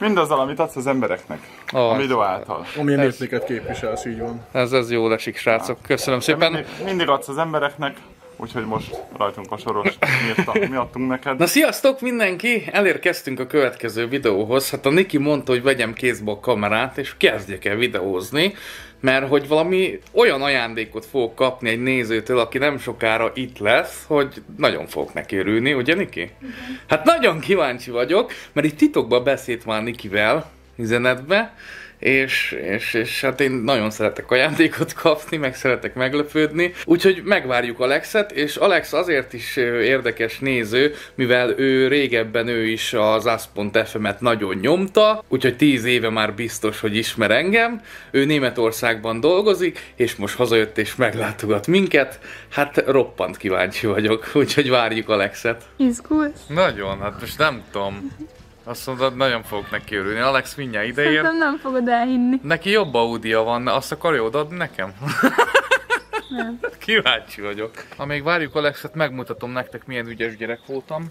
Mindazzal, amit adsz az embereknek. A videó által. Amilyen értéket képviselsz, így van. Ez jól esik, srácok. Köszönöm szépen. Mindig adsz az embereknek, úgyhogy most rajtunk a soros. Mi adtunk neked. Na sziasztok mindenki! Elérkeztünk a következő videóhoz. Hát a Niki mondta, hogy vegyem kézbe a kamerát, és kezdjek el videózni. Mert hogy valami olyan ajándékot fogok kapni egy nézőtől, aki nem sokára itt lesz, hogy nagyon fogok neki örülni, ugye Niki? Hát nagyon kíváncsi vagyok, mert itt titokban beszélt már Nikivel üzenetbe, és hát én nagyon szeretek ajándékot kapni, meg szeretek meglepődni. Úgyhogy megvárjuk Alexet, és Alex azért is érdekes néző, mivel ő régebben ő is az As.fm-et nagyon nyomta, úgyhogy 10 éve már biztos, hogy ismer engem. Ő Németországban dolgozik, és most hazajött és meglátogat minket. Hát roppant kíváncsi vagyok, úgyhogy várjuk Alexet. Izgulsz? Nagyon, hát most nem tudom. Azt mondod, nagyon fogok neki örülni. Alex mindjárt ideér. Szerintem nem fogod elhinni. Neki jobb Audia van, azt akarja odaadni nekem? Nem. Kíváncsi vagyok. Amíg várjuk Alexet, megmutatom nektek, milyen ügyes gyerek voltam.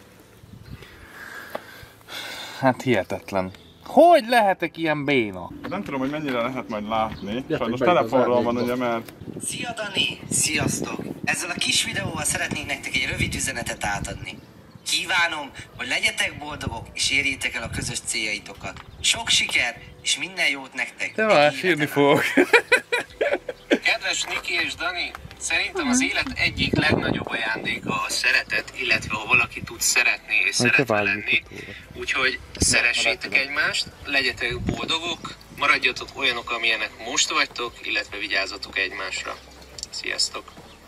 Hát hihetetlen. Hogy lehetek ilyen béna? Nem tudom, hogy mennyire lehet majd látni. Sajnos telefonról van, ugye, mert... Szia Dani! Sziasztok! Ezzel a kis videóval szeretnék nektek egy rövid üzenetet átadni. Kívánom, hogy legyetek boldogok és érjétek el a közös céljaitokat. Sok siker és minden jót nektek! Te már sírni fogok. Kedves Niki és Dani, szerintem az élet egyik legnagyobb ajándéka a szeretet, illetve ha valaki tud szeretni és szeretve lenni. Úgyhogy szeressétek egymást, legyetek boldogok, maradjatok olyanok, amilyenek most vagytok, illetve vigyázzatok egymásra. Sziasztok!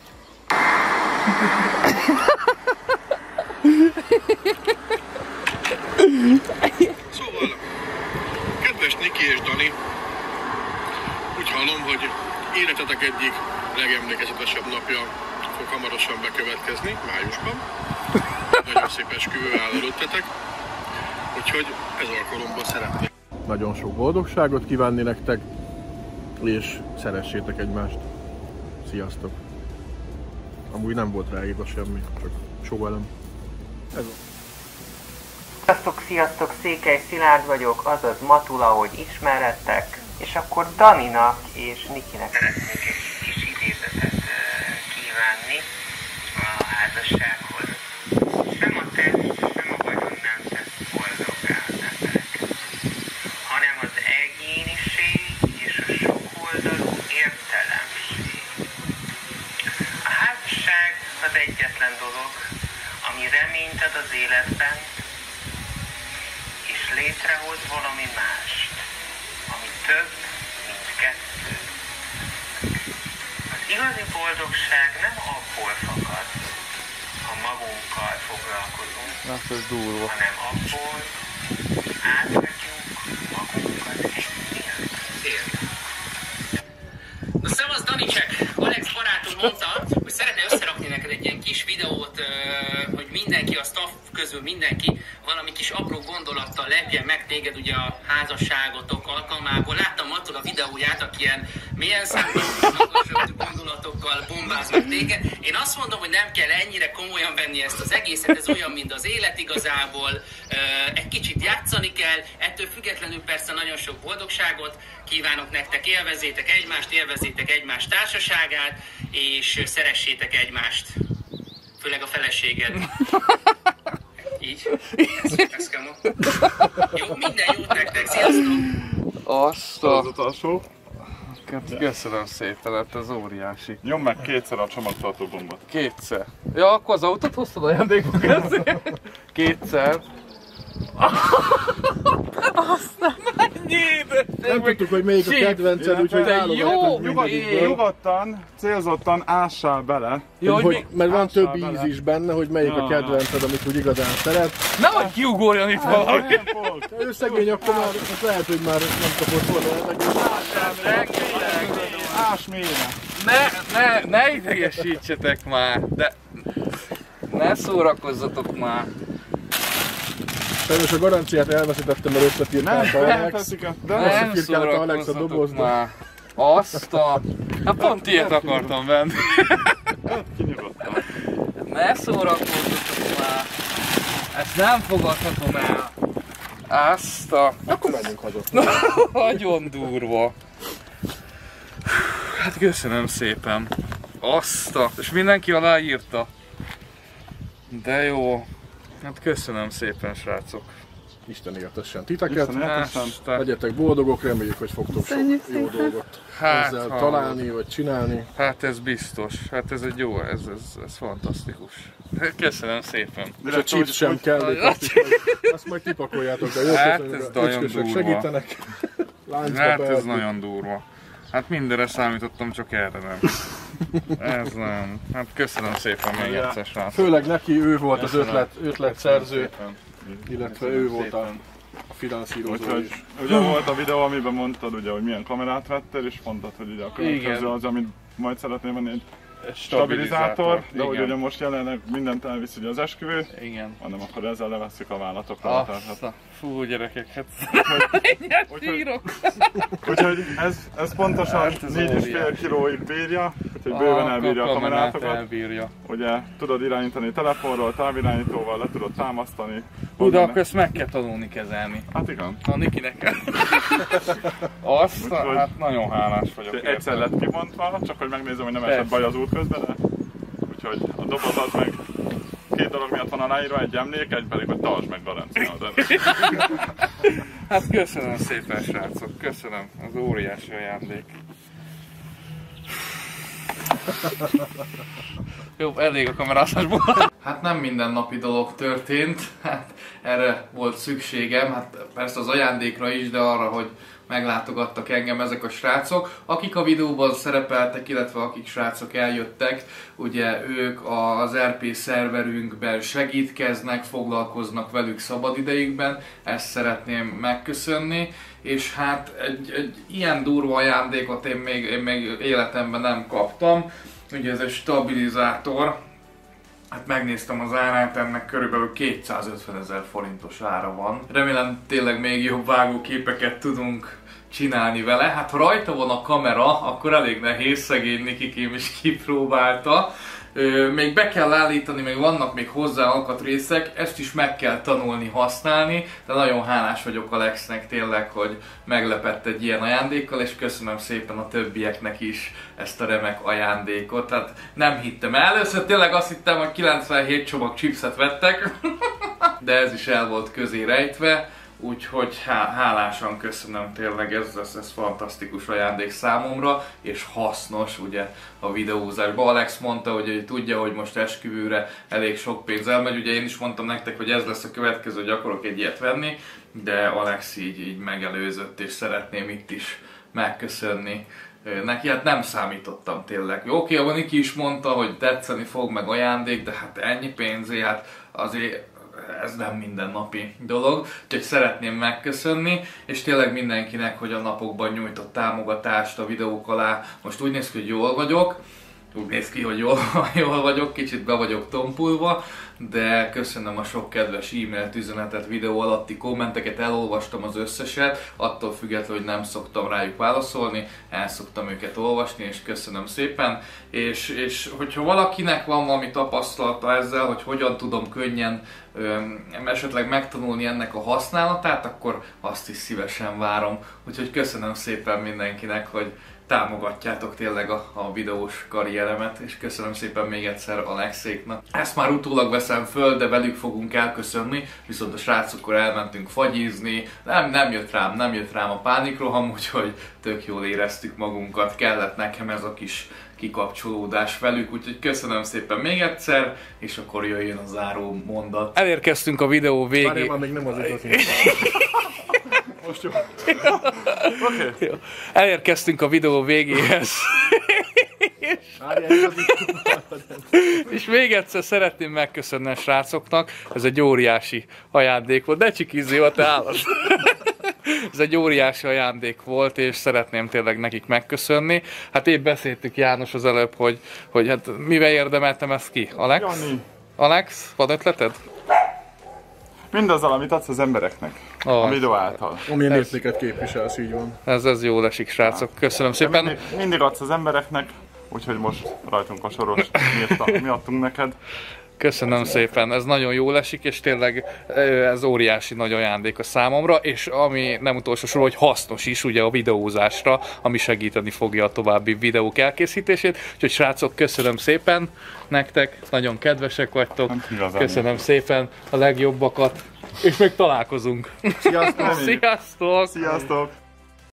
Szóval, kedves Niki és Dani, úgy hallom, hogy életetek egyik legemlékezetesebb napja fog hamarosan bekövetkezni, májusban. Nagyon szép esküvő áll előttetek, úgyhogy ez alkalommal szeretnék nagyon sok boldogságot kívánni nektek, és szeressétek egymást. Sziasztok! Amúgy nem volt ráírva semmi, csak sóvelem. Ez van. Sziasztok, Székely Szilárd vagyok, azaz Matula, hogy ismerettek, és akkor Daninak és Nikinek szeretnék egy kis idézetet kívánni a házassághoz. Sem a test, sem a vagyon nem tesz boldoggá az embereket, hanem az egyéniség és a sokoldalú értelemség. A házasság az egyetlen dolog, ami reményt ad az életben, és létrehoz valami mást, ami több, mint kettő. Az igazi boldogság nem abból fakad, ha magunkkal foglalkozunk, hanem abból, hogy átadjuk magunkat egy miatt. Na szevasz Danicek! Alex barátom mondta, hogy szeretne összerakni neked egy ilyen kis videót, hogy mindenki, a staff közül mindenki valami kis apró gondolattal lepjen meg téged ugye a házasságotok alkalmából. Láttam attól a videóját, aki ilyen milyen számos gondolatokkal bombáz meg téged. Én azt mondom, hogy nem kell ennyire komolyan venni ezt az egészet, ez olyan, mint az élet igazából. Egy kicsit játszani kell, ettől függetlenül persze nagyon sok boldogságot kívánok nektek, élvezzétek egymás társaságát, és szeressétek egymást. Főleg a feleséged. Így. Ez kell ma. Jó, minden jót nektek, sziasztok! Köszönöm szépen, hát ez óriási. Nyom meg kétszer a csomagtartó gombot. Kétszer. Ja, akkor az autót hoztad ajándékba kezdeni? Kétszer. Aztán. Mennyi édes! Nem tudtuk, hogy melyik a kedvenced, úgyhogy Nyugodtan, célzottan ássál bele. Jó, mert van több íz is benne, hogy melyik a kedvenced, amit úgy igazán szeret. Nehogy kiugorjon itt valaki! Ő szegény, akkor már lehet, hogy már nem kapott volna. Ás mélyre. Ne idegesítsetek már, de ne szórakozzatok már. Sajnos a garanciát elveszítettem, mert összefirkálta Alex. Nem szórakozzatok már. Hát pont ilyet akartam venni. Ne szórakozzatok már. Ezt nem fogadhatom el. Azt a... Akkor menjünk haza. Nagyon durva. Hát köszönöm szépen. Azt a... És mindenki aláírta. De jó. Hát köszönöm szépen, srácok. Isten éltessen titeket. Azt a... Legyetek boldogok, reméljük, hogy fogtok sok jó dolgot ezzel találni, vagy csinálni. Hát ez biztos. Hát ez egy jó, ez fantasztikus. Köszönöm szépen. És a chips sem kell, azt majd kipakoljátok, de jó, hát ez nagyon durva. Segítenek. Hát ez nagyon durva. Hát mindenre számítottam, csak erre nem. Ez nem. Hát köszönöm szépen még egyszer, srácok. Főleg neki, ő volt az ötletszerző, illetve ő volt a finanszírozó is. Ugye volt a videó, amiben mondtad, ugye, hogy milyen kamerát vettél, és mondtad, hogy ugye a következő az, amit majd szeretnél venni, egy stabilizátor, de hogy ugye most jelenleg mindent elvisz ugye az esküvő, igen. Hanem akkor ezzel levesszük a vállatokra. Fú, gyerekek, hát úgyhogy ez pontosan 4,5 kilóig bírja, úgyhogy bőven elbírja a kamerátokat. Elbírja. Ugye tudod irányítani telefonról, távirányítóval, le tudod támasztani. De akkor ezt meg kell tanulni kezelni. Hát igen. A Nikinek. Azt, hát nagyon hálás vagyok. Egyszer lett kimondva, csak hogy megnézem, hogy nem esett baj az út közben, de úgyhogy a dobozat meg két dolog miatt van aláírva, egy emlék, egy pedig, hogy tartsd meg garancia. Hát köszönöm szépen, srácok, köszönöm, az óriási ajándék. Jó, elég a kamerázásból. Hát nem mindennapi dolog történt, hát erre volt szükségem, hát persze az ajándékra is, de arra, hogy meglátogattak engem ezek a srácok, akik a videóban szerepeltek, illetve akik srácok eljöttek, ugye ők az RP szerverünkben segítkeznek, foglalkoznak velük szabadidejükben, ezt szeretném megköszönni, és hát egy ilyen durva ajándékot én még életemben nem kaptam, ugye ez egy stabilizátor. Hát megnéztem az árát, ennek körülbelül 250 000 forintos ára van. Remélem tényleg még jobb vágóképeket tudunk csinálni vele. Hát ha rajta van a kamera, akkor elég nehéz, szegény Nikikém is kipróbálta. Még be kell állítani, még vannak még hozzá alkatrészek, ezt is meg kell tanulni használni, de nagyon hálás vagyok Alexnek tényleg, hogy meglepett egy ilyen ajándékkal, és köszönöm szépen a többieknek is ezt a remek ajándékot. Tehát nem hittem el. Először tényleg azt hittem, hogy 97 csomag chipset vettek, de ez is el volt közé rejtve. Úgyhogy hálásan köszönöm tényleg, ez fantasztikus ajándék számomra, és hasznos ugye a videózásban. Alex mondta, hogy tudja, hogy most esküvőre elég sok pénz elmegy, ugye én is mondtam nektek, hogy ez lesz a következő, hogy akarok egy ilyet venni, de Alex így megelőzött, és szeretném itt is megköszönni neki, hát nem számítottam tényleg. Oké, a Niki is mondta, hogy tetszeni fog, meg ajándék, de hát ennyi pénzért, hát azért ez nem mindennapi dolog, úgyhogy szeretném megköszönni, és tényleg mindenkinek, hogy a napokban nyújtott támogatást a videók alá. Most úgy néz ki, hogy jól vagyok, úgy néz ki, hogy jól vagyok, kicsit be vagyok tompulva, de köszönöm a sok kedves e-mailt, üzenetet, videó alatti kommenteket, elolvastam az összeset, attól függetlenül, hogy nem szoktam rájuk válaszolni, el szoktam őket olvasni, és köszönöm szépen, és hogyha valakinek van valami tapasztalata ezzel, hogy hogyan tudom könnyen esetleg megtanulni ennek a használatát, akkor azt is szívesen várom. Úgyhogy köszönöm szépen mindenkinek, hogy támogatjátok tényleg a videós karrieremet, és köszönöm szépen még egyszer Alexéknak. Ezt már utólag veszem föl, de velük fogunk elköszönni, viszont a srácokkor elmentünk fagyizni, nem jött rám a pánikroham, úgyhogy tök jól éreztük magunkat, kellett nekem ez a kis kikapcsolódás velük, úgyhogy köszönöm szépen még egyszer, és akkor jöjjön a záró mondat. Elérkeztünk a videó végéhez. Várjál, még nem az igazi. Most jó. Okay. Elérkeztünk a videó végéhez. És még egyszer szeretném megköszönni a srácoknak, ez egy óriási ajándék volt. De csikizzé, a te állat. Ez egy óriási ajándék volt, és szeretném tényleg nekik megköszönni. Hát épp beszéltük János az előbb, hogy hát mivel érdemeltem ezt ki? Alex? Jani. Alex, van ötleted? Mindazzal, amit adsz az embereknek, a videó által. Amilyen értéket képviselsz, így van. Ez jól esik, srácok. Köszönöm szépen. Mindig adsz az embereknek, úgyhogy most rajtunk a soros, mi adtunk neked. Köszönöm szépen, ez nagyon jól esik, és tényleg ez óriási nagy ajándék a számomra, és ami nem utolsó sorban, hogy hasznos is ugye a videózásra, ami segíteni fogja a további videók elkészítését. Úgyhogy srácok, köszönöm szépen nektek, nagyon kedvesek vagytok, köszönöm szépen a legjobbakat, és még találkozunk. Sziasztok! Sziasztok! Sziasztok!